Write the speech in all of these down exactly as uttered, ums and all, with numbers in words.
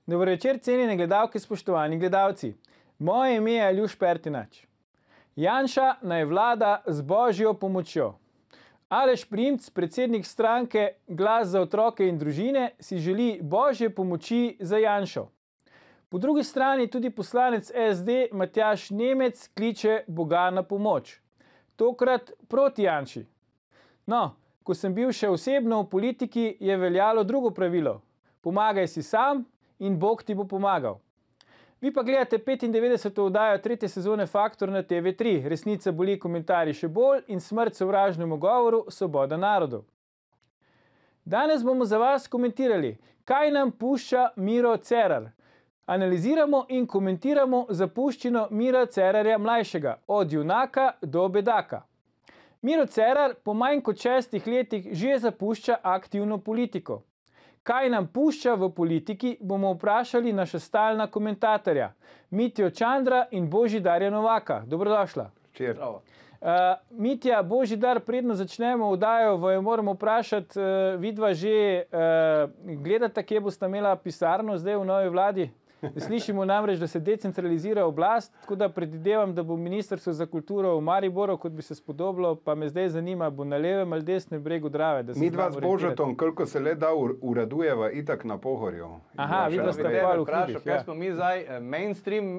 Dober večer, cenjene gledalke, spoštovani gledalci. Moje ime je Aljuš Pertinač. Janša naj vlada z božjo pomočjo. Aleš Primc, predsednik stranke Glas za otroke in družine, si želi božje pomoči za Janšo. Po drugi strani tudi poslanec S D Matjaž Nemec kliče Boga na pomoč. Tokrat proti Janši. No, ko sem bil še osebno v politiki, je veljalo drugo pravilo. Pomagaj si sam in Bog ti bo pomagal. Vi pa gledate petindevetdeseto oddajo tretje sezone Faktor na T V tri. Resnica boli, komentarji še bolj in smrt sovražnemu govoru, svoboda narodu. Danes bomo za vas komentirali, kaj nam pušča Miro Cerar. Analiziramo in komentiramo zapuščino Mira Cerarja mlajšega, od junaka do bedaka. Miro Cerar po manj kot šestih letih že zapušča aktivno politiko. Kaj nam pušča v politiki, bomo vprašali naša stalna komentatorja, Mitjo Čandra in Božidarja Novaka. Dobrodošla. Včer. Uh, Mitja, Božidar, predno začnemo oddajo, vaju moramo vprašati, uh, vidva že uh, gledata, kje boste imela pisarno zdaj v novi vladi? Slišimo namreč, da se decentralizira oblast, tako da predvidevam, da bo Ministrstvo za kulturo v Mariboru, kot bi se spodobilo, pa me zdaj zanima, bo na levem ali desnem bregu Drave. Mi dva z Božatom, koliko se le da, uradujeva itak na Pohorju. Aha, vidva ste bolj v hribih. Kaj smo mi zdaj, mainstream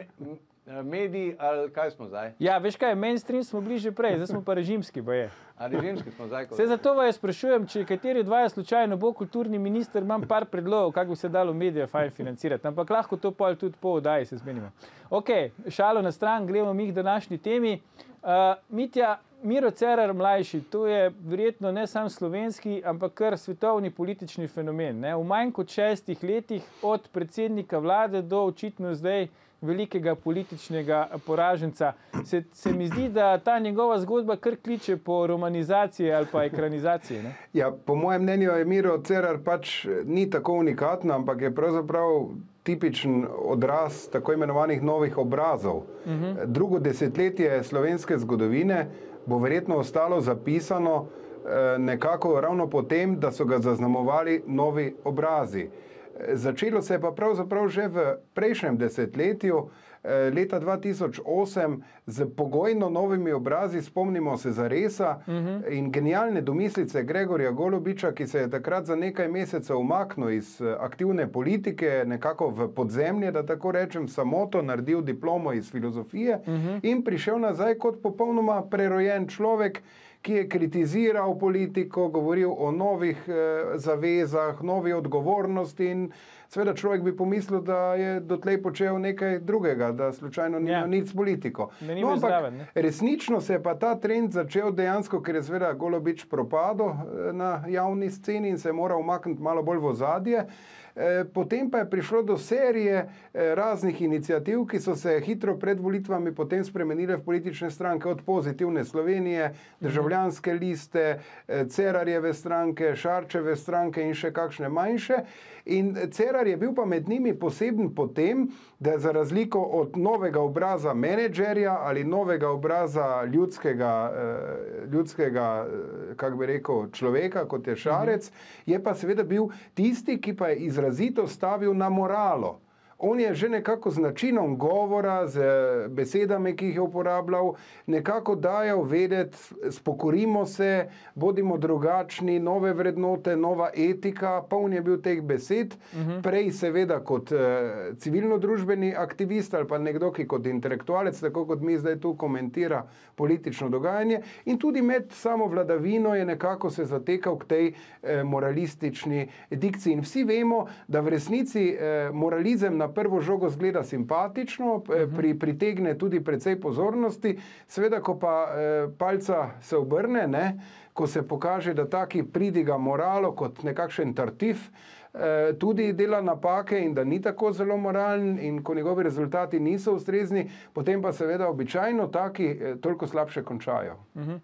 mediji ali kaj smo zdaj? Ja, veš kaj, mainstream smo bili že prej, zdaj smo pa režimski, boje. A režimski smo zdaj? Vse zato vas sprašujem, če kateri dvaja slučajno bo kulturni minister, imam par predlogov, kako bi se dalo medije fajn financirati, ampak lahko to pol tudi po oddaji se zmenimo. Ok, šalo na stran, gledamo mi k današnji temi. Uh, Mitja, Miro Cerar mlajši, to je verjetno ne sam slovenski, ampak kar svetovni politični fenomen. Ne? V manj kot šestih letih od predsednika vlade do očitno zdaj velikega političnega poraženca. Se, se mi zdi, da ta njegova zgodba kar kliče po romanizaciji ali pa ekranizaciji. Ne? Ja, po mojem mnenju je Miro Cerar pač ni tako unikatna, ampak je pravzaprav tipičen odraz tako imenovanih novih obrazov. Uh-huh. Drugo desetletje slovenske zgodovine bo verjetno ostalo zapisano eh, nekako ravno po tem, da so ga zaznamovali novi obrazi. Začelo se je pa pravzaprav že v prejšnjem desetletju, leta dva tisoč osem, z pogojno novimi obrazi, spomnimo se Zaresa uh-huh. in genialne domislice Gregorja Golobiča, ki se je takrat za nekaj mesecev umaknil iz aktivne politike, nekako v podzemlje, da tako rečem, samoto, naredil diplomo iz filozofije uh-huh. in prišel nazaj kot popolnoma prerojen človek, ki je kritiziral politiko, govoril o novih eh, zavezah, novi odgovornosti in seveda človek bi pomislil, da je dotlej počel nekaj drugega, da slučajno ni imel nič s politiko. No, ampak resnično se je pa ta trend začel dejansko, ker je seveda Golobič propadel na javni sceni in se je moral umakniti malo bolj v ozadje. Potem pa je prišlo do serije raznih iniciativ, ki so se hitro pred volitvami potem spremenile v politične stranke, od Pozitivne Slovenije, Državljanske liste, Cerarjeve stranke, Šarčeve stranke in še kakšne manjše. In Cerar je bil pa med njimi poseben potem, da za razliko od novega obraza menedžerja ali novega obraza ljudskega, ljudskega kako bi rekel, človeka, kot je Šarec, je pa seveda bil tisti, ki pa je izrazito stavil na moralo. On je že nekako z načinom govora, z besedami, ki jih je uporabljal, nekako dajal vedeti, spokorimo se, bodimo drugačni, nove vrednote, nova etika, poln je bil teh besed, uh-huh. prej seveda kot eh, civilno-družbeni aktivist ali pa nekdo, ki kot intelektualec, tako kot mi zdaj tu komentira politično dogajanje, in tudi med samo vladavino je nekako se zatekal k tej eh, moralistični dikciji. In vsi vemo, da v resnici eh, moralizem na prvo žogo zgleda simpatično, pri, pritegne tudi precej pozornosti, seveda, ko pa eh, palca se obrne, ne, ko se pokaže, da taki pridiga moralo kot nekakšen tartif, eh, tudi dela napake in da ni tako zelo moralen in ko njegovi rezultati niso ustrezni, potem pa seveda običajno taki eh, toliko slabše končajo. Uh-huh.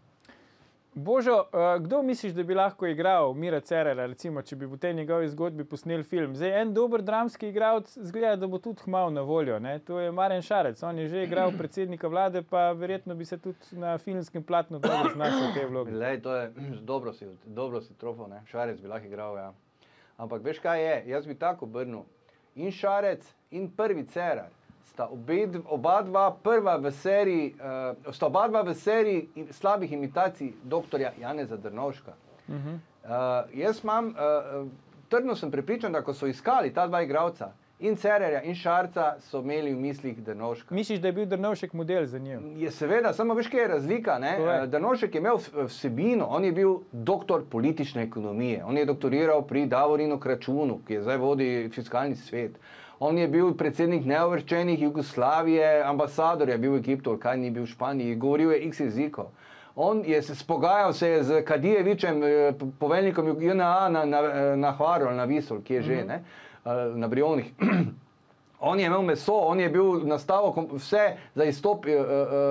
Božo, kdo misliš, da bi lahko igral Mira Cerarja, recimo, če bi v tej njegovi zgodbi posnel film? Zdaj, en dober dramski igralec zgleda, da bo tudi kmalu na voljo, ne? To je Marjan Šarec, on je že igral predsednika vlade, pa verjetno bi se tudi na filmskem platnu dobro znašel v tej vlogi. Lej, to je, dobro si, dobro si trofo, ne? Šarec bi lahko igral, ja. Ampak veš kaj je, jaz bi tako obrnil. in Šarec in prvi Cerar sta obed, oba dva prva v seriji, uh, sta oba dva v seriji slabih imitacij doktorja Janeza Drnovška. Uh-huh. uh, jaz imam, uh, trdno sem prepričan, da ko so iskali ta dva igralca, in Cerarja in Šarca, so imeli v mislih Drnovška. Misliš, da je bil Drnovšek model za njim? Je seveda, samo veš, kaj je razlika, ne? Drnovšek je imel vsebino, on je bil doktor politične ekonomije, on je doktoriral pri Davorinu Kračunu, ki je zdaj vodi fiskalni svet. On je bil predsednik neuvrščenih Jugoslavije, ambasador je bil v Egiptu, kaj ni bil v Španiji, govoril je x jezikov. On je se spogajal se je z Kadijevičem, poveljnikom J N A na, na, na Hvaru, na Visol, ki je že, ne? Na Brionih. On je imel meso, on je bil nastavil vse za, izstop, uh, uh,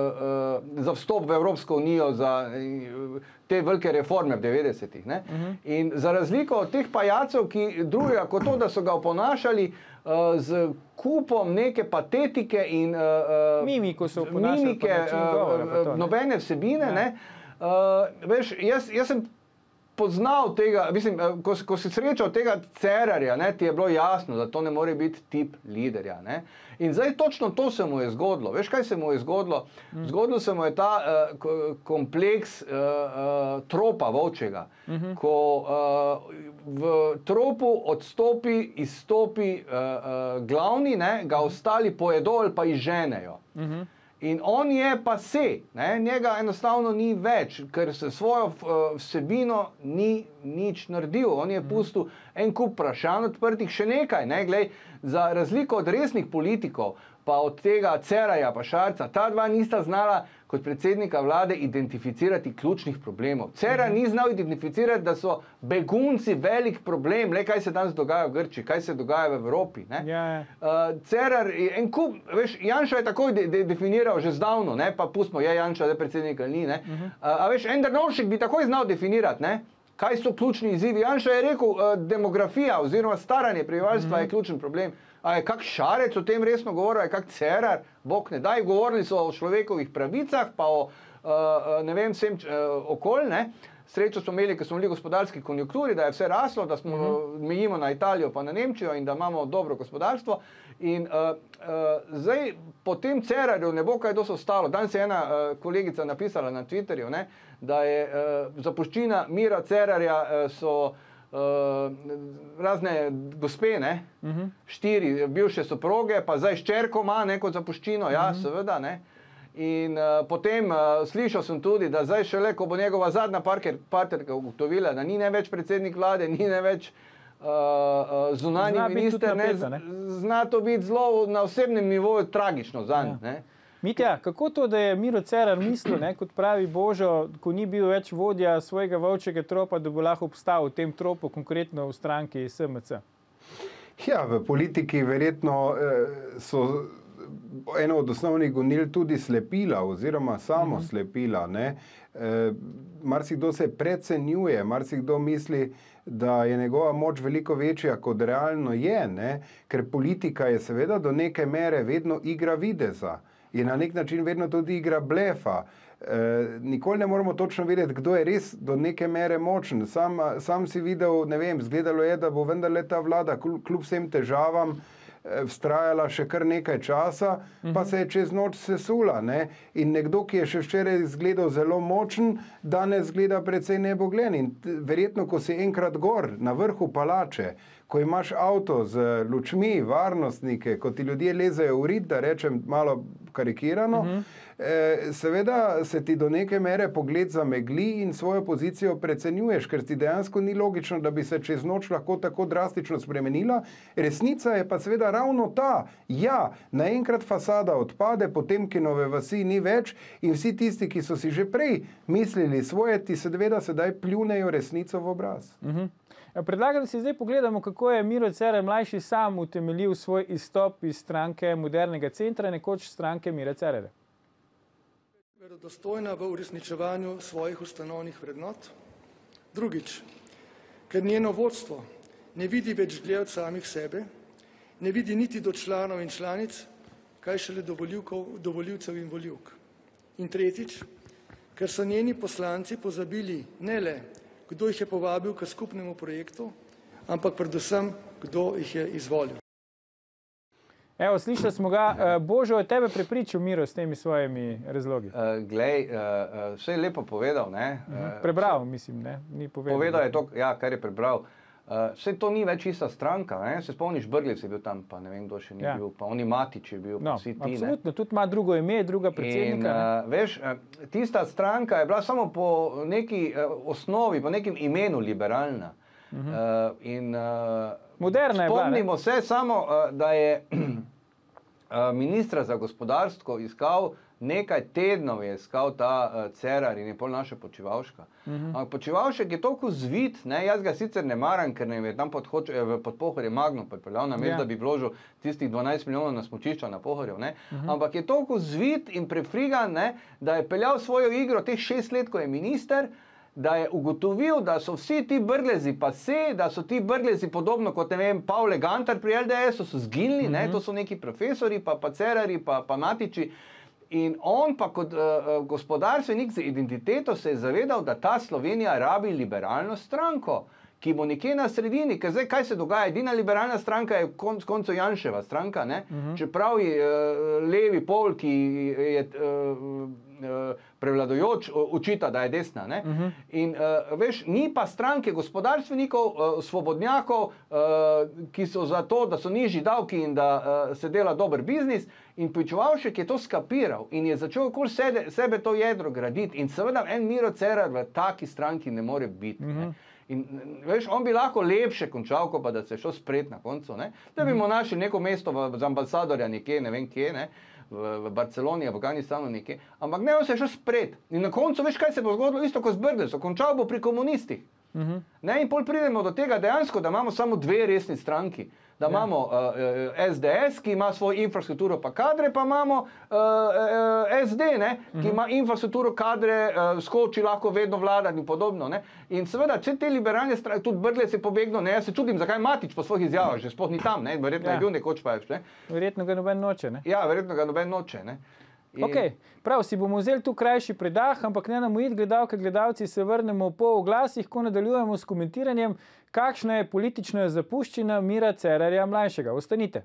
uh, za vstop v Evropsko unijo, za uh, te velike reforme v devetdesetih. Ne? Uh-huh. In za razliko od teh pajacev, ki drugega kot to, da so ga oponašali uh, z kupom neke patetike in uh, mimiko so oponašali, mimike, govora, uh, to, nobene vsebine, ja. ne? Uh, veš, jaz, jaz sem poznal tega, mislim, ko, ko si srečal tega Cerarja, ne, ti je bilo jasno, da to ne more biti tip liderja. Ne. In zdaj točno to se mu je zgodilo. Veš, kaj se mu je zgodilo? Mm. Zgodilo se mu je ta uh, kompleks uh, uh, tropa volčega, mm-hmm. ko uh, v tropu odstopi, izstopi uh, uh, glavni, ne, ga ostali pojedo ali pa izženejo. Mm-hmm. In on je pa se, ne? Njega enostavno ni več, ker se svojo uh, vsebino ni nič naredil. On je pustil en kup vprašanj odprtih, še nekaj, ne? Glej, za razliko od resnih politikov, pa od tega Cerarja pa Šarca, ta dva nista znala kot predsednika vlade identificirati ključnih problemov. Cerar ni znal identificirati, da so begunci velik problem, le kaj se danes dogaja v Grčiji, kaj se dogaja v Evropi. Ne? Ja, ja. Uh, Cerar, en kup, veš, Janša je takoj de de definiral že zdavno, ne? Pa pustimo, je Janša, da je predsednik ali ni. Ne? Uh -huh. uh, a veš, en Drnovšek bi takoj znal definirati, ne? Kaj so ključni izzivi. Janša je rekel, uh, demografija oziroma staranje prebivalstva uh -huh. je ključen problem. A je kak Šarec o tem resno govoril, a je kak Cerar, bog ne daj, govorili so o človekovih pravicah, pa o, uh, ne vem, vsem uh, okolj, ne. Srečo smo imeli, ker smo bili v gospodarski konjunkturi, da je vse raslo, da smo uh-huh. mejimo na Italijo pa na Nemčijo in da imamo dobro gospodarstvo. In uh, uh, zdaj po tem Cerarju ne bo kaj dosti ostalo. Danes je ena uh, kolegica napisala na Twitterju, ne, da je uh, zapuščina Mira Cerarja uh, so Uh, razne gospe, ne, uh-huh. štiri bivše soproge, pa zdaj ščerko ima neko zapuščino, ja, uh-huh. seveda, ne. In uh, potem uh, slišal sem tudi, da zdaj šele, ko bo njegova zadnja partnerka ugotovila, da ni ne več predsednik vlade, ni ne več uh, uh, zunanji minister, ne, ne, zna to biti zelo na osebnem nivoju tragično zanj, ja. Ne. Mitja, kako to, da je Miro Cerar mislil, ne, kot pravi Božo, ko ni bil več vodja svojega volčjega tropa, da bo lahko obstal v tem tropu, konkretno v stranki S M C? Ja, v politiki verjetno eh, so eno od osnovnih gonil tudi slepila oziroma samo uh-huh. slepila. Ne? Eh, marsikdo se precenjuje, marsikdo misli, da je njegova moč veliko večja, kot realno je, ne? Ker politika je seveda do neke mere vedno igra videza. In na nek način vedno tudi igra blefa. E, nikoli ne moramo točno vedeti, kdo je res do neke mere močen. Sam, sam si videl, ne vem, zgledalo je, da bo vendarle ta vlada kljub vsem težavam vztrajala še kar nekaj časa, uh-huh. pa se je čez noč sesula. Ne? In nekdo, ki je še včeraj izgledal zelo močen, danes gleda precej nebogljen. In verjetno, ko si enkrat gor, na vrhu palače, ko imaš avto z lučmi, varnostnike, ko ti ljudje lezejo v rit, da rečem malo karikirano, uh-huh. eh, seveda se ti do neke mere pogled zamegli in svojo pozicijo precenjuješ, ker ti dejansko ni logično, da bi se čez noč lahko tako drastično spremenila. Resnica je pa seveda ravno ta. Ja, naenkrat fasada odpade, Potemkinove vasi ni več in vsi tisti, ki so si že prej mislili svoje, ti seveda sedaj pljunejo resnico v obraz. Uh-huh. Predlagam, da si zdaj pogledamo, kako je Miro Cerar mlajši sam utemeljil svoj izstop iz stranke Modernega centra, nekoč stranke Mira Cerarja. Verodostojna v uresničevanju svojih ustanovnih vrednot. Drugič, ker njeno vodstvo ne vidi več dlje od samih sebe, ne vidi niti do članov in članic, kaj šele do volivcev in volivk. In tretjič, ker so njeni poslanci pozabili ne le, kdo jih je povabil k skupnemu projektu, ampak predvsem, kdo jih je izvolil. Evo, slišali smo ga, uh, Božo je tebe prepričal, Miro, s temi svojimi razlogi. Uh, glej, uh, vse je lepo povedal, ne? Uh, Prebral, mislim, ne? Ni povedal. Povedal je to, ja, kar je prebral. Uh, vse to ni več ista stranka, ne? Se spomniš, Brglec je bil tam, pa ne vem, kdo še ni ja. bil, pa oni Matič je bil, no, pa vsi ti. Absolutno, tudi ima drugo ime, druga predsednika. In, uh, veš, tista stranka je bila samo po neki uh, osnovi, po nekem imenu liberalna. Uh -huh. uh, in, uh, Moderna je bila, spomnimo se samo, uh, da je ministra za gospodarstvo iskal, nekaj tednov je iskal ta uh, Cerar in je pol naša Počivalška. Uh -huh. Ampak Počivalšek je toliko zvit, ne, jaz ga sicer ne maram, ker ne je tam pod, pod Pohorje Magno pripeljal na mesto, ja. da bi vložil tistih dvanajst milijonov na smučišča na Pohorju, ne. Uh -huh. Ampak je toliko zvit in prefrigan, ne, da je peljal svojo igro teh šest let, ko je minister, da je ugotovil, da so vsi ti Brglezi pase, da so ti Brglezi podobno kot, ne vem, Pavle Gantar pri L D S-u so zginili, mm-hmm. ne, to so neki profesori, pa, pa Cerari, pa, pa Matiči. In on pa kot uh, gospodarstvenik z identiteto se je zavedal, da ta Slovenija rabi liberalno stranko, ki bo nekje na sredini, ker zdaj kaj se dogaja, edina liberalna stranka je konc koncev Janševa stranka, ne, mm-hmm. čeprav je uh, levi pol, ki je uh, prevladujoč, očita, da je desna. Ne? Uh -huh. In uh, veš, ni pa stranke gospodarstvenikov, uh, svobodnjakov, uh, ki so za to, da so nižji davki in da uh, se dela dober biznis. In Počivalšek je to skapiral in je začel okoli sebe, sebe to jedro graditi. In seveda en Miro Cerar v taki stranki ne more biti. Uh -huh. ne? In veš, on bi lahko lepše končal, ko pa da se je šel spred na koncu. Ne? Da bi mu našli neko mesto v, za ambasadorja nekje, ne vem kje, ne? V, v Barceloni, v Afganistanu nekje, ampak ne, on se je šel spred. In na koncu, veš, kaj se bo zgodilo, isto kot z Brglezom, končal bo pri komunistih. Uh -huh. Ne, in pol pridemo do tega dejansko, da imamo samo dve resni stranki. Da ja. imamo uh, S D S, ki ima svojo infrastrukturo pa kadre, pa imamo uh, uh, S D, ne, ki uh -huh. ima infrastrukturo, kadre, uh, skoči lahko vedno vladati in podobno. Ne. In seveda, če te liberalne stranke, tudi Brglez je pobegnil, ne, jaz se čudim, zakaj Matič po svojih izjavah, že sploh ni tam, ne, verjetno ja. je bil nekoč pa več. Ne. Verjetno ga noben noče, ne? Ja, verjetno ga noben noče, ne. In... Ok, prav, si bomo vzeli tu krajši predah, ampak ne nam ujiti, gledalke, gledalci, se vrnemo po oglasih, ko nadaljujemo s komentiranjem, kakšna je politična zapuščina Mira Cerarja mlajšega. Ostanite.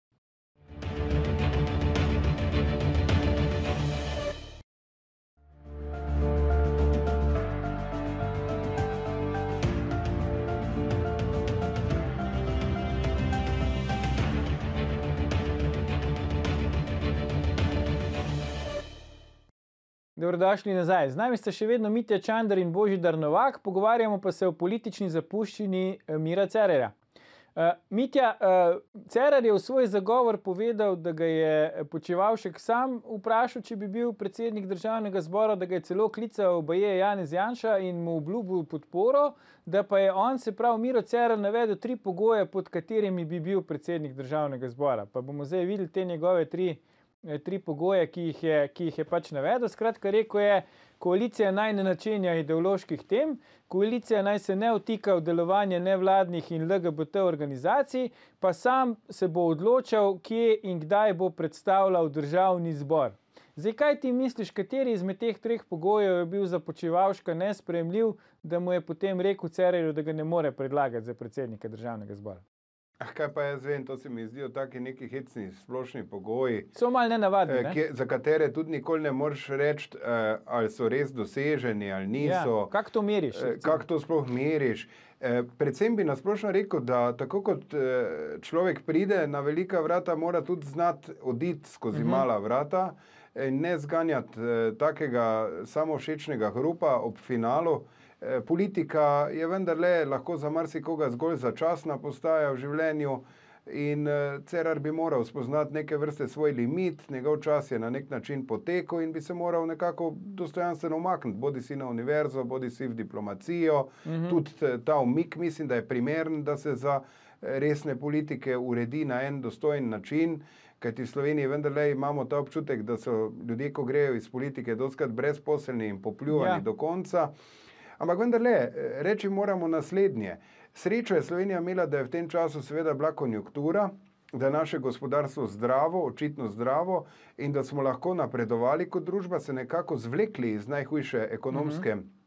Dobrodošli nazaj. Z nami sta še vedno Mitja Čander in Božidar Novak, pogovarjamo pa se o politični zapuščini Mira Cerarja. Uh, Mitja, uh, Cerar je v svoj zagovor povedal, da ga je Počivalšek sam vprašal, če bi bil predsednik državnega zbora, da ga je celo klical baje Janez Janša in mu obljubil podporo, da pa je on, se pravi Miro Cerar, navedel tri pogoje, pod katerimi bi bil predsednik državnega zbora. Pa bomo zdaj videli te njegove tri tri pogoje, ki jih je, ki jih je pač navedel. Skratka, rekel je, koalicija naj ne načenja ideoloških tem, koalicija naj se ne vtika v delovanje nevladnih in L G B T organizacij, pa sam se bo odločal, kje in kdaj bo predstavljal državni zbor. Zdaj, kaj ti misliš, kateri izmed teh treh pogojev je bil za Počivalška nesprejemljiv, da mu je potem rekel Cerarju, da ga ne more predlagati za predsednika državnega zbora? Ah, kaj pa jaz vem, to se mi zdijo taki neki hecni splošni pogoji. So malo nenavadni, eh, ne? Kje, za katere tudi nikoli ne moreš reči, eh, ali so res doseženi, ali niso. Ja, kako to meriš? Eh, kako to sploh meriš? Eh, predvsem bi nasplošno rekel, da tako kot eh, človek pride na velika vrata, mora tudi znati oditi skozi uh-huh. mala vrata in ne zganjati eh, takega samovšečnega hrupa ob finalu. Politika je vendarle lahko za marsikoga zgolj začasna postaja v življenju in Cerar bi moral spoznati neke vrste svoj limit, njegov čas je na nek način potekel in bi se moral nekako dostojanstveno umakniti, bodi si na univerzo, bodi si v diplomacijo. Mm-hmm. Tudi ta umik mislim, da je primeren, da se za resne politike uredi na en dostojen način, kajti v Sloveniji vendarle imamo ta občutek, da so ljudje, ko grejo iz politike, dostikrat brezposelni in popljuvani ja. do konca. Ampak vendarle, reči moramo naslednje. Srečo je Slovenija imela, da je v tem času seveda bila konjunktura, da je naše gospodarstvo zdravo, očitno zdravo in da smo lahko napredovali kot družba, se nekako zvlekli iz najhujše ekonomske mm-hmm.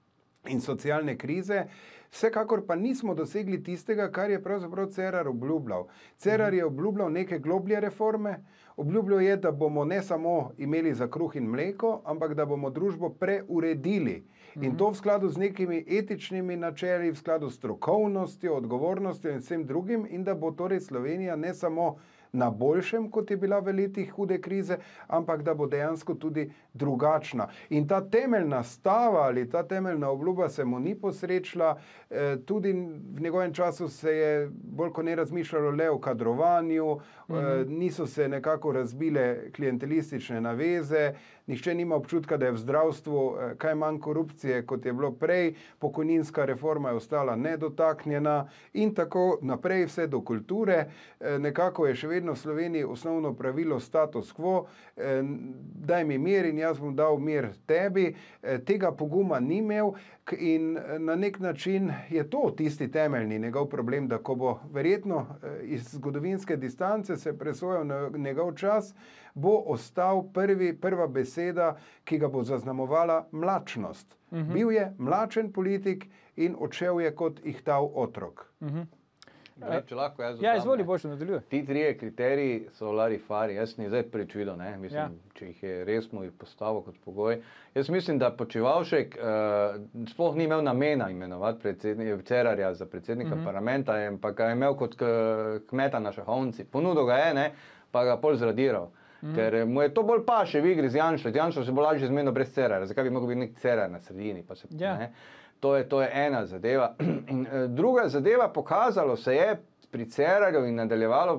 in socialne krize. Vsekakor pa nismo dosegli tistega, kar je pravzaprav Cerar obljubljal. Cerar je obljubljal neke globlje reforme, obljubljal je, da bomo ne samo imeli za kruh in mleko, ampak da bomo družbo preuredili. In to v skladu z nekimi etičnimi načeli, v skladu s strokovnostjo, odgovornostjo in vsem drugim, in da bo torej Slovenija ne samo na boljšem, kot je bila v letih hude krize, ampak da bo dejansko tudi drugačna. In ta temeljna stava ali ta temeljna obljuba se mu ni posrečila, e, tudi v njegovem času se je bolj kot ne razmišljalo le o kadrovanju, mm-hmm. e, niso se nekako razbile klientelistične naveze, nihče nima občutka, da je v zdravstvu e, kaj manj korupcije, kot je bilo prej, pokojninska reforma je ostala nedotaknjena in tako naprej vse do kulture. E, nekako je še vedno v Sloveniji osnovno pravilo status quo, eh, daj mi mir in jaz bom dal mir tebi, eh, tega poguma ni imel in na nek način je to tisti temeljni njegov problem, da ko bo verjetno eh, iz zgodovinske distance se presojal na njegov čas, bo ostal prvi, prva beseda, ki ga bo zaznamovala mlačnost. Uh-huh. Bil je mlačen politik in odšel je kot ihtav otrok. Uh-huh. Gre, če lahko jaz ja, izvoli, Boštjan, nadaljuje. Ti trije kriteriji so larifari, jaz ni zdaj preč videl, ne? Mislim, ja. Če jih je resno postavil kot pogoj. Jaz mislim, da Počivalšek uh, sploh ni imel namena imenovati Cerarja za predsednika uh-huh. parlamenta, ampak ga je imel kot kmeta na šahovnici. Ponudil ga je, ne? Pa ga pol zradiral. Mm. Ker mu je to bolj paše v igri z Janšo. Janšo se bo lažje zmenil brez Cerarja. Zakaj bi mogel biti nek Cerar na sredini? Pa se, ja. ne? To je, to je ena zadeva. In uh, druga zadeva, pokazalo se je pri Cerarju in nadaljevalo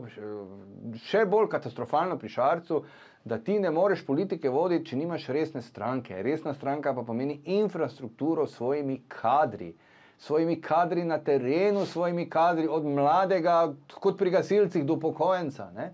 še bolj katastrofalno pri Šarcu, da ti ne moreš politike voditi, če nimaš resne stranke. Resna stranka pa pomeni infrastrukturo s svojimi kadri. Svojimi kadri na terenu, svojimi kadri od mladega, kot pri gasilcih do upokojenca. Ne?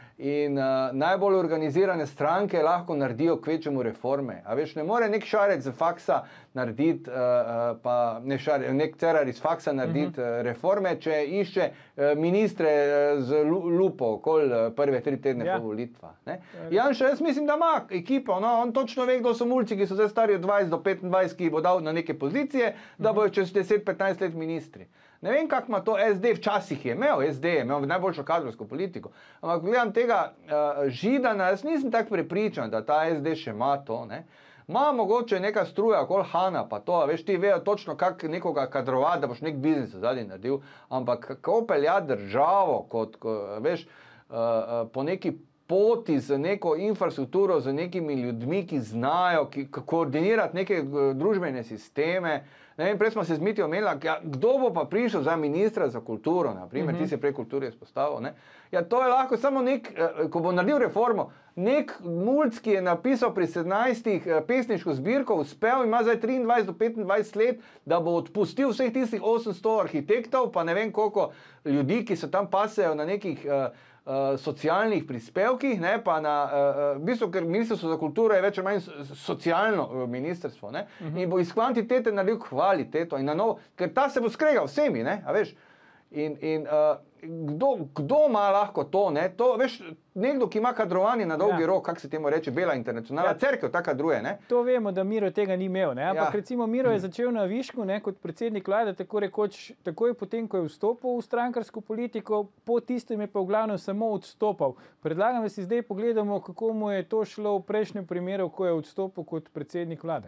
In uh, najbolj organizirane stranke lahko naredijo kvečemu reforme. A veš, ne more nek Šarec z faksa narediti, uh, uh, pa ne Šarec, nek Cerar iz faksa narediti uh-huh. uh, reforme, če išče uh, ministre uh, z lupo, kol uh, prve tri tedne ja. po volitvah. Janša, jaz mislim, da ima ekipo, no? On točno ve, kdo so mulci, ki so zdaj stari od dvajset do petindvajset, ki jih bo dal na neke pozicije, da uh-huh. bojo čez deset petnajst let ministri. Ne vem, kako ima to S D, včasih je imel, S D je imel najboljšo kadrovsko politiko. Ampak gledam tega uh, Židana, jaz nisem tako prepričan, da ta S D še ima to. Ne? Ma mogoče neka struja, okoli Hana, pa to, veš, ti vejo točno, kako nekoga kadrovati, da boš nek biznis zadnji naredil, ampak kako peljati državo, kot, ko, veš, uh, uh, po neki poti z neko infrastrukturo, z nekimi ljudmi, ki znajo, ki koordinirati neke družbene sisteme. Ne vem, prej smo se z Mitijo omenili, ja, kdo bo pa prišel za ministra za kulturo, naprimer, mm-hmm. ti si prej kulturi izpostavil, ne? Ja, to je lahko samo nek, ko bo naredil reformo, nek mulc, ki je napisal pri sedemnajstih pesniško zbirko, uspel, ima zdaj triindvajset do petindvajset let, da bo odpustil vseh tistih osemsto arhitektov, pa ne vem koliko ljudi, ki se tam pasejo na nekih uh, Uh, socialnih prispevkih, ne, pa na, uh, v bistvu, ker ministrstvo za kulturo je več ali manj socialno uh, ministrstvo, ne, uh-huh. in bo iz kvantitete naredil kvaliteto in na novo, ker ta se bo skregal vsemi, ne, a veš, in, in uh, kdo, kdo ima lahko to, ne, to, veš, nekdo, ki ima kadrovanje na dolgi ja. rok, kako se temu reče, bela internacionalna ja. cerkev, ta kadruje, ne. To vemo, da Miro tega ni imel, ne, ampak ja. recimo Miro je začel na višku, ne, kot predsednik vlade, tako rekoč, takoj potem, ko je vstopil v strankarsko politiko, po tistem je pa v glavnem samo odstopal. Predlagam, da si zdaj pogledamo, kako mu je to šlo v prejšnjem primeru, ko je odstopil kot predsednik vlade.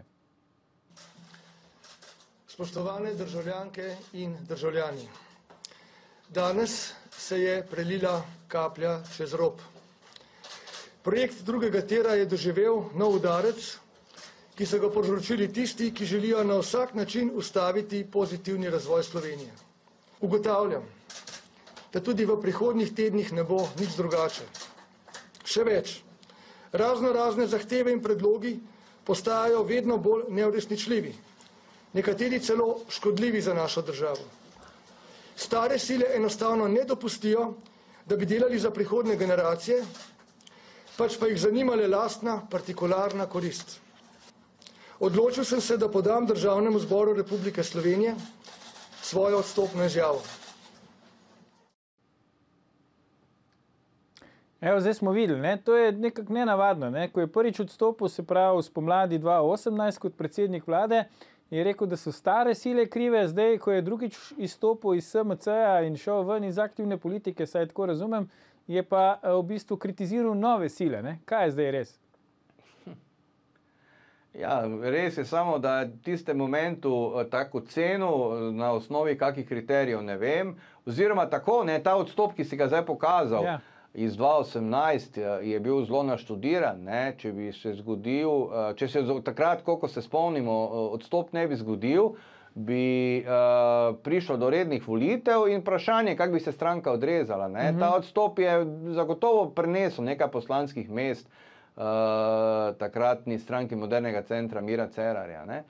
Spoštovane državljanke in državljani, danes se je prelila kaplja čez rob. Projekt drugega tira je doživel nov udarec, ki so ga povzročili tisti, ki želijo na vsak način ustaviti pozitivni razvoj Slovenije. Ugotavljam, da tudi v prihodnjih tednih ne bo nič drugače. Še več, razno razne zahteve in predlogi postajajo vedno bolj neuresničljivi, nekateri celo škodljivi za našo državo. Stare sile enostavno ne dopustijo, da bi delali za prihodnje generacije, pač pa jih zanimale lastna, partikularna korist. Odločil sem se, da podam Državnemu zboru Republike Slovenije svojo odstopno izjavo. Evo, zdaj smo videli, ne? To je nekako nenavadno, ne? Ko je prvič odstopil, se pravi spomladi dva tisoč osemnajst kot predsednik vlade, je rekel, da so stare sile krive, zdaj, ko je drugič izstopil iz S M C-ja in šel ven iz aktivne politike, saj tako razumem, je pa v bistvu kritiziral nove sile. Ne? Kaj je zdaj res? Ja, res je samo, da v tistem momentu tako ceno na osnovi kakih kriterijev ne vem, oziroma tako, ne, ta odstop, ki si ga zdaj pokazal, ja. Iz dva tisoč osemnajst je bil zelo naštudiran, ne, če bi se zgodil, če se takrat, koliko se spomnimo, odstop ne bi zgodil, bi uh, prišlo do rednih volitev in vprašanje, kako bi se stranka odrezala. Ne. Uh-huh. Ta odstop je zagotovo prinesel nekaj poslanskih mest uh, takratni stranki Modernega centra Mira Cerarja. Ne.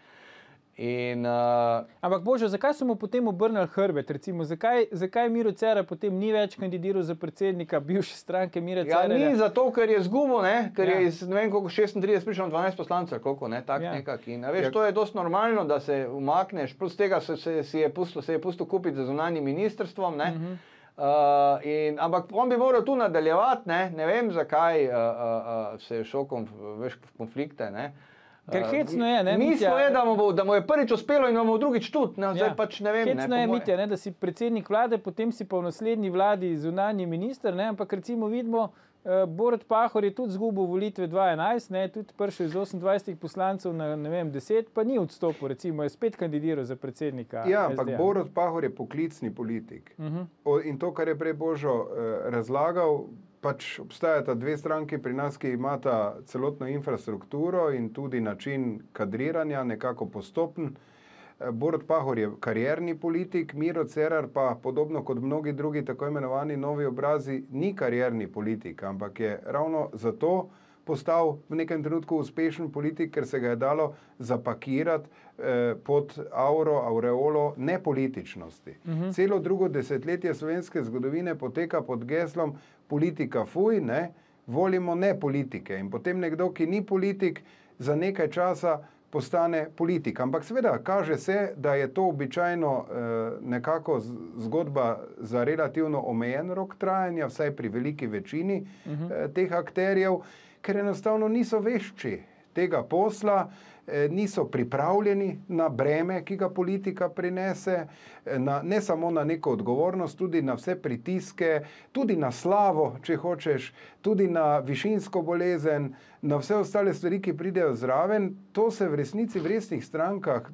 In, uh, Ampak Božo, zakaj so mu potem obrnili hrbet? Recimo, zakaj, zakaj Miro Cerar potem ni več kandidiral za predsednika bivše stranke Mira Cerarja? Ja, ni zato, ker je zgubil, ne? Ker ja. je iz ne vem koliko šestintrideset prišlo dvanajst poslancev, koliko, ne, tak ja. nekak. In veš, to je dosti normalno, da se umakneš, plus tega se, se, se je pustil, se je pustil kupiti za zunanjim ministrstvom, ne. Uh-huh. Uh, in, ampak on bi moral tu nadaljevati, ne, ne vem zakaj uh, uh, uh, se je šel konf, veš, konflikte, ne. Ker hecno je, ne? Mislil je, da mu, bo, da mu je prvič uspelo in da mu drugič tudi. Ne, zdaj ja. pač ne vem. Hecno ne, je, Mitja, ne, da si predsednik vlade, potem si pa v naslednji vladi zunanji minister, ne, ampak recimo vidimo, uh, Borut Pahor je tudi zgubil volitve dva tisoč enajst, ne, tudi prišel iz osemindvajsetih poslancev na, ne vem, deset, pa ni odstopil, recimo, je spet kandidiral za predsednika. Ja, ampak Borut Pahor je poklicni politik. Uh-huh. O, in to, kar je prej Božo uh, razlagal, pač obstajata dve stranki pri nas, ki imata celotno infrastrukturo in tudi način kadriranja, nekako postopen. Borut Pahor je karierni politik, Miro Cerar pa podobno kot mnogi drugi tako imenovani novi obrazi ni karierni politik, ampak je ravno zato postal v nekem trenutku uspešen politik, ker se ga je dalo zapakirati eh, pod auro, aureolo nepolitičnosti. Uh-huh. Celo drugo desetletje slovenske zgodovine poteka pod geslom politika fuj, ne, volimo ne politike. In potem nekdo, ki ni politik, za nekaj časa postane politik. Ampak seveda kaže se, da je to običajno eh, nekako zgodba za relativno omejen rok trajanja, vsaj pri veliki večini uh-huh. eh, teh akterjev, ker enostavno niso vešči tega posla, eh, niso pripravljeni na breme, ki ga politika prinese, eh, na, ne samo na neko odgovornost, tudi na vse pritiske, tudi na slavo, če hočeš, tudi na višinsko bolezen, na vse ostale stvari, ki pridejo zraven. To se v resnici v resnih strankah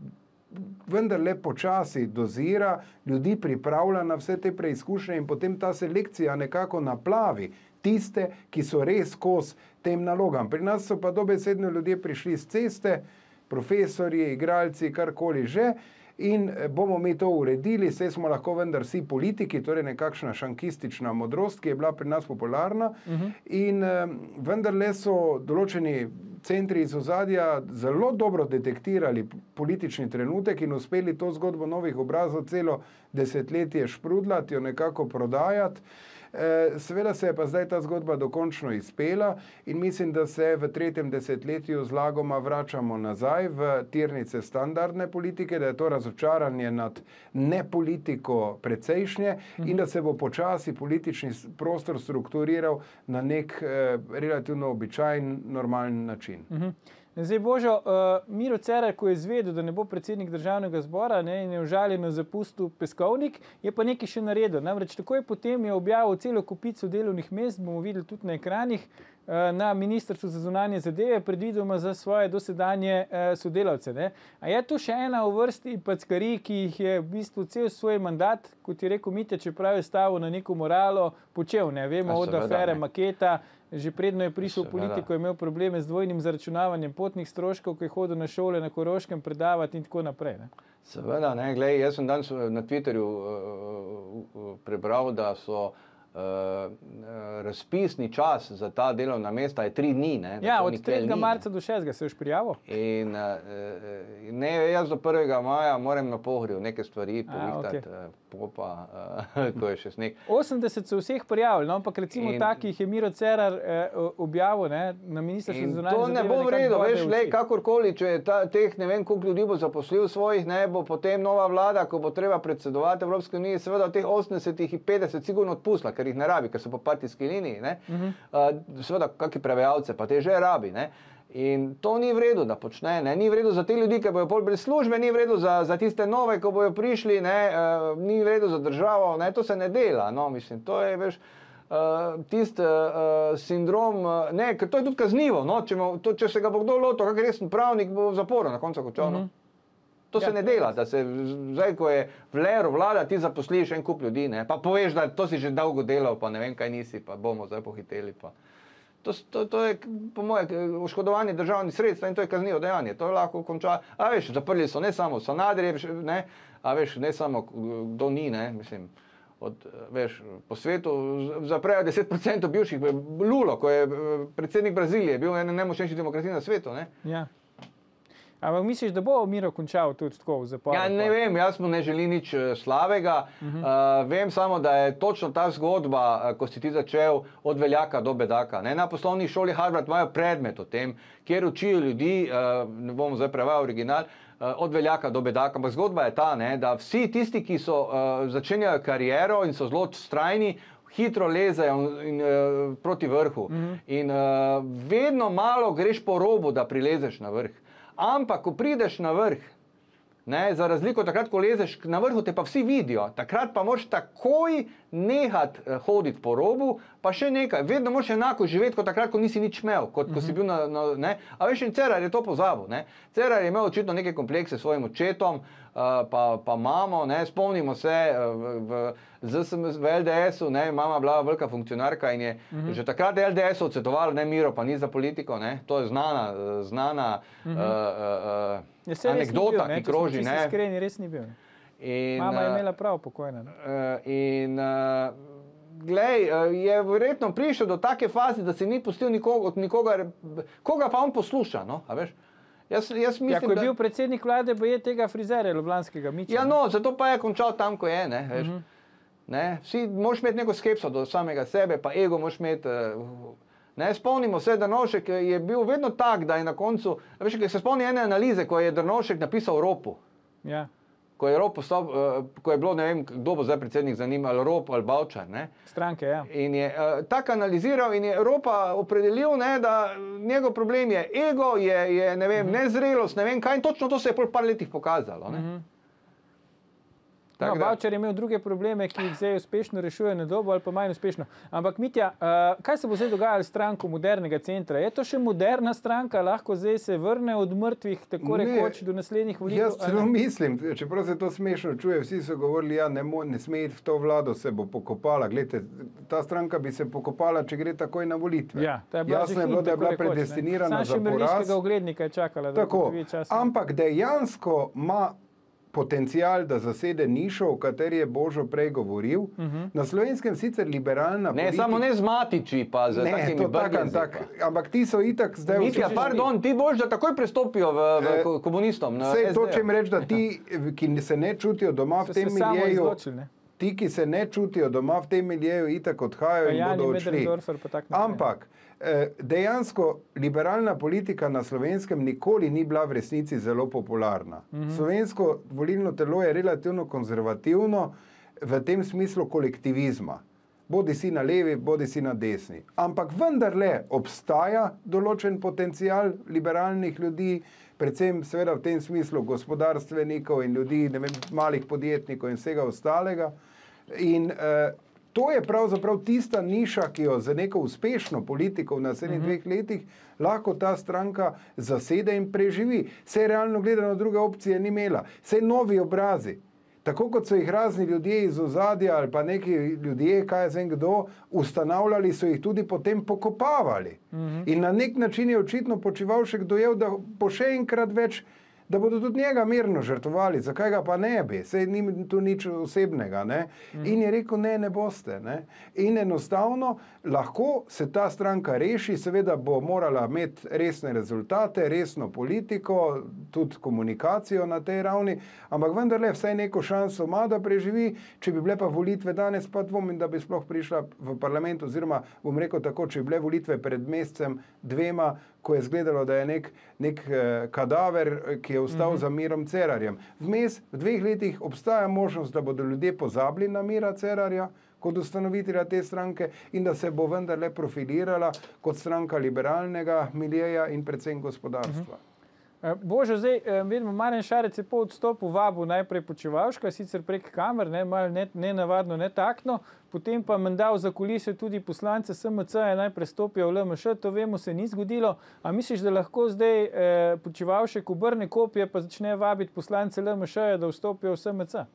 vendar le počasi dozira, ljudi pripravlja na vse te preizkušnje in potem ta selekcija nekako naplavi tiste, ki so res kos tem nalogam. Pri nas so pa dobesedno ljudje prišli z ceste, profesorji, igralci, karkoli že, in bomo mi to uredili, saj smo lahko vendar vsi politiki, torej nekakšna šankistična modrost, ki je bila pri nas popularna, uh-huh. in um, vendarle so določeni centri iz ozadja zelo dobro detektirali politični trenutek in uspeli to zgodbo novih obrazov celo desetletje šprudlati, jo nekako prodajati. Seveda se je pa zdaj ta zgodba dokončno izpela in mislim, da se v tretjem desetletju zlagoma vračamo nazaj v tirnice standardne politike, da je to razočaranje nad nepolitiko precejšnje in da se bo počasi politični prostor strukturiral na nek eh, relativno običajen, normalen način. Uh-huh. Zdaj, Božo, uh, Miro Cerar, ko je izvedel, da ne bo predsednik državnega zbora, ne, in je užaljeno zapustil peskovnik, je pa nekaj še naredil. Namreč takoj potem je objavil celo kupico delovnih mest, bomo videli tudi na ekranih, uh, na Ministrstvu za zunanje zadeve, predvidoma za svoje dosedanje uh, sodelavce. Ne. A je tu še ena v vrsti packarij, ki jih je v bistvu cel svoj mandat, kot je rekel Mitja, čeprav je stavil na neko moralo, počel. Ne. Vemo od afere Maketa, že predno je prišel v politiko, je imel probleme z dvojnim zaračunavanjem potnih stroškov, ko je hodil na šole na Koroškem predavati in tako naprej. Ne? Seveda, ne, glej, jaz sem danes na Twitterju uh, uh, prebral, da so Uh, razpisni čas za ta delovna mesta je tri dni. Ne, ja, od tretjega marca do šestega se už prijavil. In uh, ne, jaz do prvega maja moram na Pohorju neke stvari povihtati, okay. popa, uh, ko je še sneg. osemdeset so vseh prijavili, no, ampak recimo in, takih je Miro Cerar eh, objavil, ne, na Ministrstvu za zunanje zadeve. To ne bo v redu, veš, le, kakorkoli, če je ta, teh ne vem, koliko ljudi bo zaposlil svojih, ne, bo potem nova vlada, ko bo treba predsedovati Evropske unije, seveda od teh osemdesetih in petdeset sigurno odpustila, ker jih ne rabi, ker so po partijski liniji, ne. Uh-huh. Uh, seveda, kakšni prevajalce, pa te že rabi, ne. In to ni v redu, da počne, ne? Ni v redu za te ljudi, ki bojo pol brez službe, ni v redu za, za tiste nove, ko bojo prišli, ne? Uh, ni v redu za državo, ne? To se ne dela, no, mislim, to je, veš, uh, tisti uh, sindrom, uh, ne, ker to je tudi kaznivo, no, če, mo, to, če se ga bo kdo lotil, kak resen pravnik bo v zaporu na koncu končal, no. Mm-hmm. To se ja, ne dela, da se zdaj, ko je vlero vlada, ti zaposliš en kup ljudi, ne, pa poveš, da to si že dolgo delal, pa ne vem, kaj nisi, pa bomo zdaj pohiteli, pa. To, to, to je, po moje, oškodovanje državnih sredstev in to je kaznivo dejanje. To je lahko konča. A veš, zaprli so ne samo Sanaderje, ne, a veš, ne samo kdo ni, ne, mislim, od, veš, po svetu zaprejo deset procentov bivših, Lulo, ko je predsednik Brazilije, bil ena najmočnejših demokracij na svetu, ne. Ja. Ampak misliš, da bo Miro končal tudi tako v zaporu? Ja, ne vem, jaz mu ne želim nič slavega. Uh-huh. Uh, vem samo, da je točno ta zgodba, ko si ti začel od veljaka do bedaka. Ne? Na poslovni šoli Harvard imajo predmet o tem, kjer učijo ljudi, uh, ne bomo zdaj prevajal original, uh, od veljaka do bedaka. Ampak zgodba je ta, ne, da vsi tisti, ki so uh, začenjajo kariero in so zelo vztrajni, hitro lezejo in, uh, proti vrhu. Uh-huh. In uh, vedno malo greš po robu, da prilezeš na vrh. Ampak, ko prideš na vrh, ne, za razliko takrat, ko lezeš na vrhu, te pa vsi vidijo, takrat pa moraš takoj nehati hoditi po robu, pa še nekaj, vedno moraš enako živeti, kot takrat, ko nisi nič imel, kot ko si bil na, na ne, a veš, in Cerar je to pozabil, ne, Cerar je imel očitno neke komplekse s svojim očetom, uh, pa, pa mamo, ne, spomnimo se, v, v, v L D S-u, ne, mama bila velika funkcionarka in je uh-huh. že takrat L D S-u odsvetovala, ne, Miro, pa ni za politiko, ne, to je znana, znana uh-huh. uh, uh, ja, anekdota, bil, ki kroži, ne. Iskreni, res ni bil. In, mama je imela prav pokojna. Uh, in, uh, glej, uh, je verjetno prišel do take faze, da si ni pustil nikoga, od nikoga, koga pa on posluša, no, a veš. Jaz, jaz mislim, ja, ko je da... bil predsednik vlade, bo je tega frizerja ljubljanskega Miča. Ja, no, zato pa je končal tam, ko je, ne, veš. Uh-huh. Ne, vsi, moraš imeti neko skepso do samega sebe, pa ego moraš imeti, uh, ne, spomnimo se, Drnovšek je bil vedno tak, da je na koncu, veš, se spomni ene analize, ko je Drnovšek napisal Ropu. Ja. Ko je, Rop postal, uh, ko je bilo, ne vem, kdo bo zdaj predsednik za njim, ali Rop ali Bavčar, ne. Stranke, ja. In je uh, tako analiziral in je Ropa opredelil, ne, da njegov problem je ego, je, je ne vem, uh-huh. nezrelost, ne vem kaj, in točno to se je pol par letih pokazalo, ne. Uh-huh. No, Bavčar je imel druge probleme, ki jih zdaj uspešno rešuje na dobo ali pa manj uspešno. Ampak Mitja, uh, kaj se bo zdaj dogajalo s stranko Modernega centra? Je to še moderna stranka, lahko zdaj se vrne od mrtvih, tako rekoč, do naslednjih volitev? Jaz celo mislim, čeprav se to smešno čuje, vsi so govorili, ja, ne, mo, ne sme iti v to vlado, se bo pokopala. Glejte, ta stranka bi se pokopala, če gre takoj na volitve. Ja, jasno je bilo, da je bila predestinirana za poraz. Sam še oglednika je čakala. Tako, ampak dejansko ima potencial, da zasede nišo, o kateri je Božo prej govoril. Uh-huh. Na Slovenskem sicer liberalna ne, politika... Samo ne z Matiči, pa z ne, takimi brgezi. Tak, ampak ti so itak zdaj... Mitja, pardon, ti boš, da takoj prestopijo v, v eh, komunistom. Sej to, če mi reči, da ti, ki se ne čutijo doma v tem miljeju... Ti, ki se ne čutijo doma v tem miljeju, itak odhajajo in bodo odšli. Ampak dejansko liberalna politika na Slovenskem nikoli ni bila v resnici zelo popularna. Mm-hmm. Slovensko volilno telo je relativno konzervativno v tem smislu kolektivizma. Bodi si na levi, bodi si na desni. Ampak vendarle obstaja določen potencial liberalnih ljudi, predvsem seveda v tem smislu gospodarstvenikov in ljudi, ne vem, malih podjetnikov in vsega ostalega. In uh, to je pravzaprav tista niša, ki jo za neko uspešno politiko v naslednjih uh-huh. dveh letih lahko ta stranka zasede in preživi. Sej realno gledano druge opcije ni imela. Sej novi obrazi. Tako kot so jih razni ljudje iz ozadja ali pa neki ljudje, kaj je vem kdo, ustanavljali, so jih tudi potem pokopavali. Uh-huh. In na nek način je očitno Počivalšek dojel, da po še enkrat več, da bodo tudi njega mirno žrtvovali, zakaj ga pa ne bi, sej ni tu nič osebnega, ne? Mm. In je rekel, ne, ne boste, ne? In enostavno lahko se ta stranka reši, seveda bo morala imeti resne rezultate, resno politiko, tudi komunikacijo na tej ravni, ampak vendarle vsaj neko šanso ima, da preživi, če bi bile pa volitve danes, pa dvomim, da bi sploh prišla v parlament, oziroma bom rekel tako, če bi bile volitve pred mesecem dvema, ko je izgledalo, da je nek, nek eh, kadaver, ki je ostal mm-hmm. za Mirom Cerarjem. Vmes v dveh letih obstaja možnost, da bodo ljudje pozabili na Mira Cerarja, kot ustanovitelja te stranke in da se bo vendarle profilirala kot stranka liberalnega miljeja in predvsem gospodarstva. Božo, zdaj vidimo, Marjan Šarec je po odstopu vabil najprej Počivalška, sicer prek kamer, ne, malo nenavadno, ne taktno, potem pa menda v zakulisju tudi poslance S M C-ja naj prestopijo v L M Š, to vemo, se ni zgodilo. A misliš, da lahko zdaj eh, Počivalšek obrne kopje pa začne vabiti poslance L M Š-ja, da vstopijo v S M C?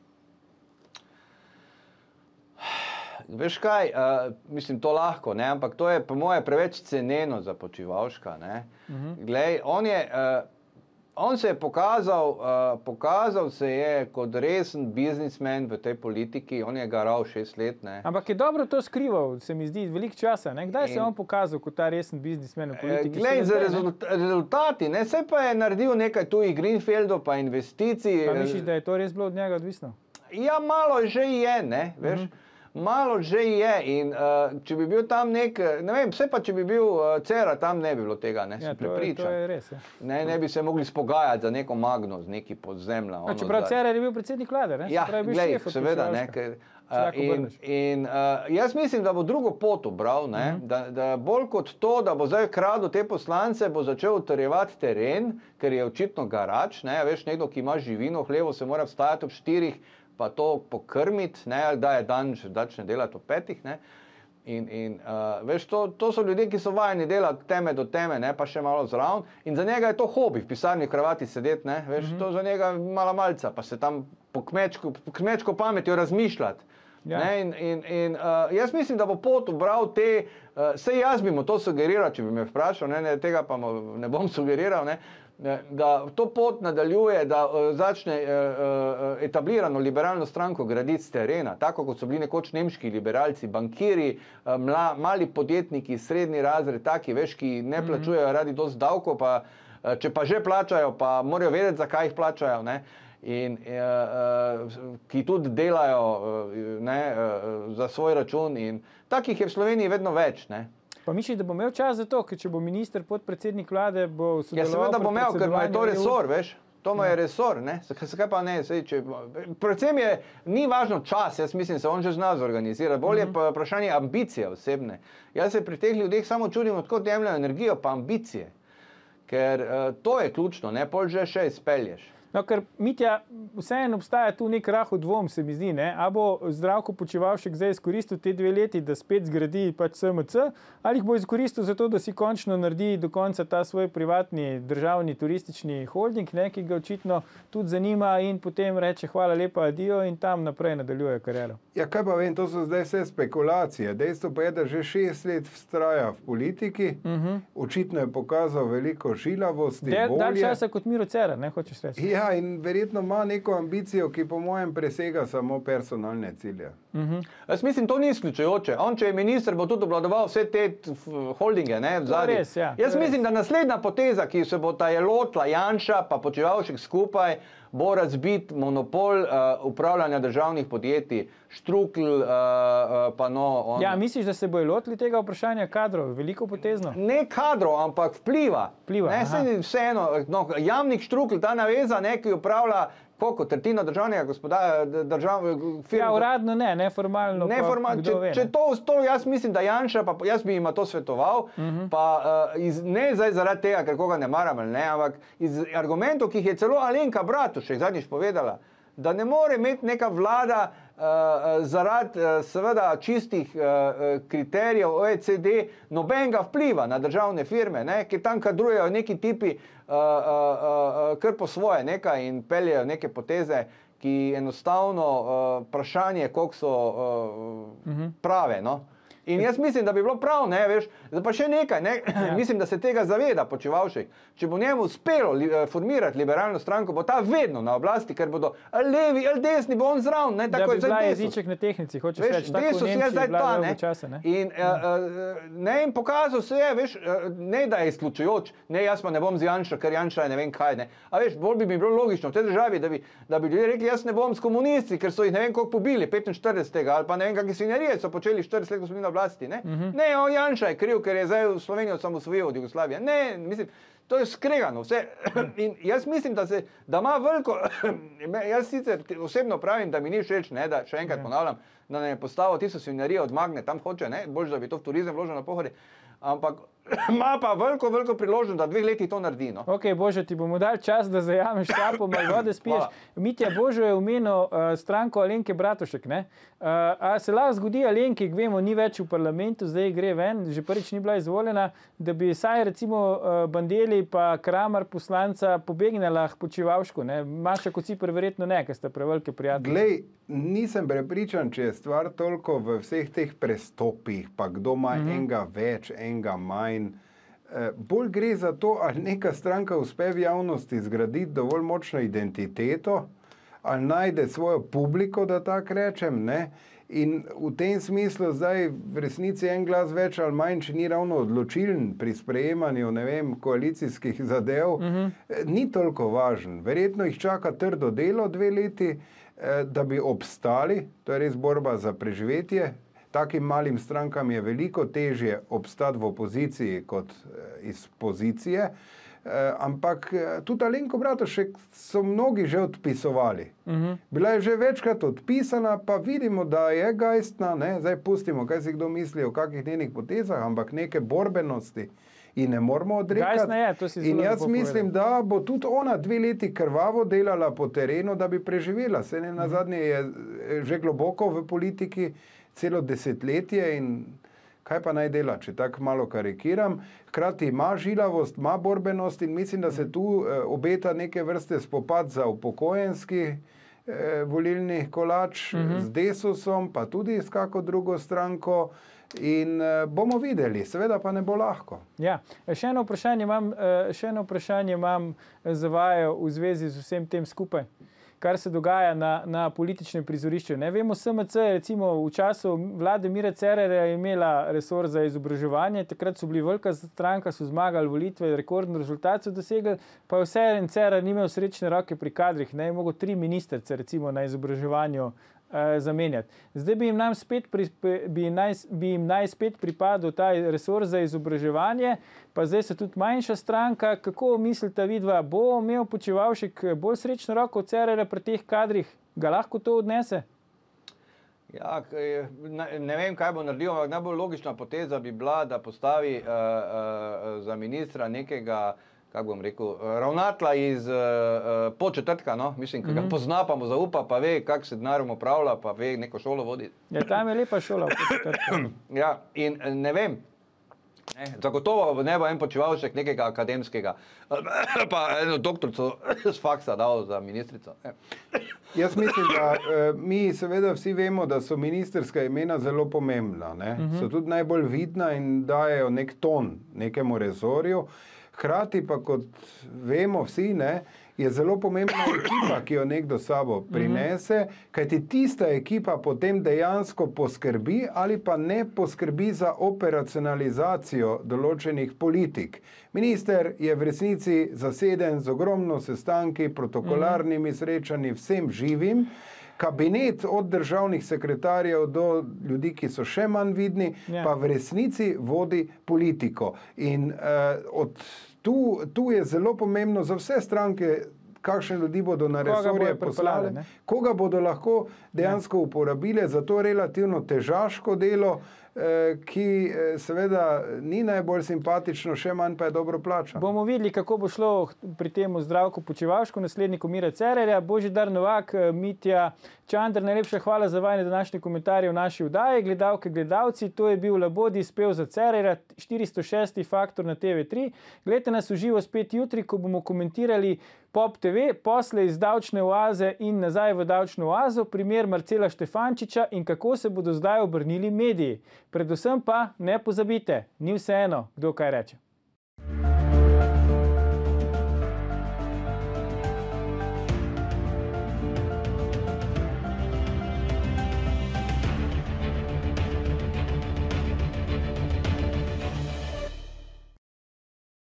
Veš kaj, uh, mislim, to lahko, ne? Ampak to je po moje preveč ceneno za Počivalška. Ne? Uh-huh. Glej, on je... Uh, On se je pokazal, uh, pokazal se je kot resen biznismen v tej politiki, on je garal šest let. Ne. Ampak je dobro to skrival, se mi zdi, veliko časa. Ne. Kdaj in, se je on pokazal kot ta resen biznismen v politiki? Glej, za rezult, rezultati, ne, se pa je naredil nekaj tujih greenfieldov pa investicij. Pa misliš, da je to res bilo od njega odvisno? Ja, malo že je, ne, veš. Uh-huh. Malo že je in uh, če bi bil tam nek, ne vem, vse pa če bi bil uh, Cerar, tam ne bi bilo tega, ne, ja, sem prepričan. To je res, ja. Ne, ne bi se mogli spogajati za neko Magno, z neki podzemlja. A, čeprav Cerar je bil predsednik vlade, ne? Ja, glej, seveda, ne. Ker, uh, in in uh, jaz mislim, da bo drugo pot ubral, ne, uh-huh. da, da bolj kot to, da bo zdaj kradel te poslance, bo začel utrjevati teren, ker je očitno garač, ne, veš, nekdo, ki ima živino, hlevo, se mora vstajati ob štirih, pa to pokrmiti, ne, da je dan, začne delati ob petih, ne, in, in uh, veš, to, to so ljudje, ki so vajeni delati teme do teme, ne, pa še malo zraven, in za njega je to hobi, v pisarni v kravati sedeti, ne, veš, mm-hmm. to za njega mala malca, pa se tam po kmečko, po kmečko pametjo razmišljati, ja. Ne, in, in, in uh, jaz mislim, da bo pot ubral te, uh, sej jaz bi mu to sugeriral, če bi me vprašal, ne, ne, tega pa ne bom sugeriral, ne, da to pot nadaljuje, da uh, začne uh, uh, etablirano liberalno stranko graditi z terena, tako kot so bili nekoč nemški liberalci, bankiri, uh, mla, mali podjetniki, srednji razred, taki, veš, ki ne plačujejo mm-hmm. radi dosti davkov, pa uh, če pa že plačajo, pa morajo vedeti, zakaj jih plačajo, ne, in uh, uh, ki tudi delajo uh, ne, uh, za svoj račun in takih je v Sloveniji vedno več, ne. Pa misliš, da bo imel čas za to, ker če bo minister, podpredsednik vlade, bo sodeloval... Ja, seveda bo imel, ker mu je to resor, veš. To mu je resor, ne. Zakaj pa ne, sej, če... Predvsem je, ni važno čas, jaz mislim, se on že zna zorganizirati. Bolje je pa vprašanje ambicije osebne. Jaz se pri teh ljudeh samo čudim, odkot jemljajo energijo, pa ambicije. Ker uh, to je ključno, ne, pol že še izpelješ. No, ker Mitja, vseeno obstaja tu nek rahel dvom, se mi zdi, ne? A bo Zdravko Počivalšek zdaj izkoristil te dve leti, da spet zgradi pač S M C, ali jih bo izkoristil za to, da si končno naredi do konca ta svoj privatni državni turistični holding, ne, ki ga očitno tudi zanima in potem reče hvala lepa, adijo in tam naprej nadaljuje kariero. Ja, kaj pa vem, to so zdaj vse spekulacije. Dejstvo pa je, da že šest let vztraja v politiki, uh-huh. očitno je pokazal veliko žilavosti, Del, volje. Dalj časa kot Miro Cerar, ne hočeš reči? Ja, in verjetno ima neko ambicijo, ki po mojem presega samo personalne cilje. Uh-huh. Jaz mislim, to ni izključujoče. On, če je minister, bo tudi obvladoval vse te holdinge, ne, v zadnji. Res, ja, Jaz mislim, res. da naslednja poteza, ki se bo ta je lotila Janša pa Počivalšek skupaj, bo razbit monopol uh, upravljanja državnih podjetij, Štrukelj, uh, uh, pa no... On... Ja, misliš, da se bojo lotili tega vprašanja kadrov, veliko potezno? Ne kadrov, ampak vpliva. Vpliva, ne, se, vseeno, no, Jamnik Štrukelj, ta naveza, ne, ki upravlja koliko, tretjino državnega gospodarja, držav, firm... Ja, uradno ne, neformalno neformalno, pa kdo če, ve. Če to, to, jaz mislim, da Janša, pa jaz bi jima to svetoval, uh-huh. pa uh, iz, ne zdaj zaradi tega, ker koga ne maram ali ne, ampak iz argumentov, ki jih je celo Alenka Bratušek zadnjič povedala, da ne more imeti neka vlada uh, zaradi uh, seveda čistih uh, kriterijev O E C D nobenega vpliva na državne firme, ne, ki tam kadrujejo neki tipi uh, uh, uh, kar po svoje nekaj in peljejo neke poteze, ki enostavno uh, vprašanje, koliko so uh, uh-huh. prave, no. In jaz mislim, da bi bilo prav, ne, veš, pa še nekaj, ne, ja. Mislim, da se tega zaveda Počivalšek. Če bo njemu uspelo li, formirati liberalno stranko, bo ta vedno na oblasti, ker bodo ali levi ali desni, bo on zraven, ne, tako je zdaj Desus. Da bi bila jeziček na tehnici, hočeš veš, reči, tako v Desus Nemčiji je zdaj ta, ne, časa, ne? In, uh, uh, ne, in pokazal se je, veš, uh, ne da je izključujoč, ne, jaz pa ne bom z Janšo, ker Janša je ne vem kaj, ne, a veš, bolj bi mi bilo logično v tej državi, da bi, da bi ljudje rekli, jaz ne bom s komunisti, ker so jih ne vem koliko pobili, petinštiridesetega ali pa ne vem kakšne svinjarije so počeli štirideset let, ko so bili na oblasti. Ne, uh-huh. ne on Janša je kriv, ker je zdaj v Slovenijo osamosvojil od Jugoslavije. Ne, mislim, to je skregano vse. In jaz mislim, da, se, da ima veliko, jaz sicer osebno pravim, da mi ni všeč, ne, da še enkrat ponavljam, da ne je postavil tisto svinjarije od Magne, tam hoče, ne, bolj, da bi to v turizem vložil na pohode, ampak ima pa veliko, veliko priložnost, da dveh letih to naredi. No. Ok, Božo, ti bomo dali čas, da zajameš štapo, malo vode spiješ. Mitja, Božo je omenil uh, stranko Alenke Bratušek. Ne? Uh, a se lahko zgodi Alenki, ki vemo, ni več v parlamentu, zdaj gre ven, že prvič ni bila izvoljena, da bi saj recimo uh, Bandeli pa Kramar poslanca pobegnila k Počivalšku. Ne? Maša Kociper verjetno ne, ker sta prevelike prijatelje. Glej, nisem prepričan, če je stvar toliko v vseh teh prestopih, pa kdo ima mm-hmm. enega več, enega manj. Bolj gre za to, ali neka stranka uspe v javnosti zgraditi dovolj močno identiteto, ali najde svojo publiko, da tako rečem, ne? In v tem smislu zdaj v resnici en glas več ali manj, če ni ravno odločilen pri sprejemanju, ne vem, koalicijskih zadev, mm-hmm. ni toliko važen. Verjetno jih čaka trdo delo dve leti, da bi obstali, to je res borba za preživetje. Takim malim strankam je veliko težje obstati v opoziciji kot iz pozicije, ampak tudi Alenko Bratušek so mnogi že odpisovali. Uh-huh. Bila je že večkrat odpisana, pa vidimo, da je gajstna, ne? Zdaj pustimo, kaj si kdo misli o kakih njenih potezah, ampak neke borbenosti in ne moramo odrekati. Je, to si in jaz mislim, da bo tudi ona dve leti krvavo delala po terenu, da bi preživela. Se ne nazadnje je že globoko v politiki, celo desetletje in kaj pa naj dela, če tako malo karikiram. Hkrati ima žilavost, ima borbenost in mislim, da se tu eh, obeta neke vrste spopad za upokojenski eh, volilni kolač uh-huh. z Desusom, pa tudi s kako drugo stranko in eh, bomo videli, seveda pa ne bo lahko. Ja, še eno vprašanje imam, še eno vprašanje imam za vaju v zvezi z vsem tem skupaj, kar se dogaja na, na političnem prizorišču. Ne vemo, S M C recimo v času vlade Mira Cerarja je imela resor za izobraževanje, takrat so bili velika stranka, so zmagali volitve, rekordni rezultat so dosegli, pa vse en Cerar ni imel srečne roke pri kadrih, ne je mogel tri ministrice recimo na izobraževanju zamenjati. Zdaj bi jim, nam spet pri, bi, naj, bi jim naj spet pripadal ta resor za izobraževanje, pa zdaj so tudi manjša stranka. Kako mislite vidva, bo imel Počivalšek bolj srečno roko od Cerarja pri teh kadrih? Ga lahko to odnese? Ja, ne vem, kaj bo naredil, ampak najbolj logična poteza bi bila, da postavi uh, uh, za ministra nekega, kako bom rekel, ravnatla iz uh, Podčetrtka, no? Mislim, ki ga mm-hmm. pozna, pa mu zaupa, pa ve, kako se denarom upravlja, pa ve, neko šolo vodi. Ja, tam je lepa šola v Podčetrtku. Ja, in ne vem, ne, zagotovo ne bo en Počivalšek nekega akademskega, pa eno doktorico z faksa dal za ministrico. Ne. Jaz mislim, da uh, mi seveda vsi vemo, da so ministerska imena zelo pomembna, ne? Mm-hmm. So tudi najbolj vidna in dajejo nek ton nekemu resorju. Hkrati pa, kot vemo vsi, ne, je zelo pomembna ekipa, ki jo nekdo sabo prinese, kajti tista ekipa potem dejansko poskrbi ali pa ne poskrbi za operacionalizacijo določenih politik. Minister je v resnici zaseden z ogromno sestanki, protokolarnimi srečanji, vsem živim. Kabinet od državnih sekretarjev do ljudi, ki so še manj vidni, yeah. pa v resnici vodi politiko. In uh, od tu, tu je zelo pomembno za vse stranke, kakšne ljudi bodo na resorje poslali, koga bodo lahko dejansko yeah. uporabile za to relativno težaško delo, ki seveda ni najbolj simpatično, še manj pa je dobro plačano. Bomo videli, kako bo šlo pri temu Zdravku Počivalšku, nasledniku Mira Cerarja. Božidar Novak, Mitja Čander, najlepša hvala za vajne današnje komentarje v naši vdaji. Gledalke, gledalci, to je bil Labodji spev za Cerarja, štiristo šesti Faktor na T V tri. Glejte nas v živo spet jutri, ko bomo komentirali Pop T V, posle iz davčne oaze in nazaj v davčno oazo, primer Marcela Štefančiča in kako se bodo zdaj obrnili mediji. Predvsem pa ne pozabite, ni vseeno, kdo kaj reče.